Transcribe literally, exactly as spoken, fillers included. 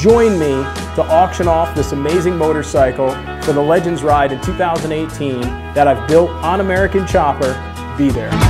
join me to auction off this amazing motorcycle for the Legends Ride in two thousand eighteen that I've built on American Chopper, be there.